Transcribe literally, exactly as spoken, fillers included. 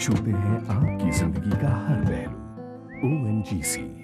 छूते हैं आपकी जिंदगी का हर पहलू। ओ एन जी सी